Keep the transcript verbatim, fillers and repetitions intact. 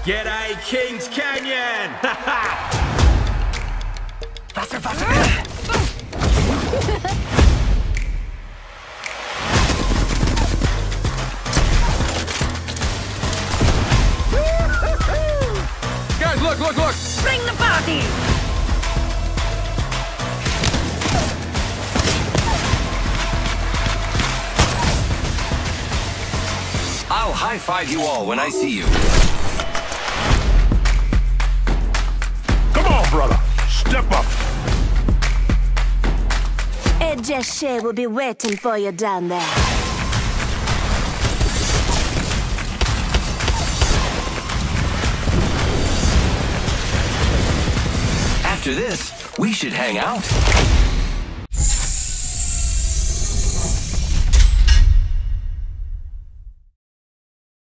G'day, Kings Canyon! Faster, faster! Guys, look, look, look! Bring the party! I'll high-five you all when I see you. Come on, brother. Step up. Messier will be waiting for you down there. After this, we should hang out.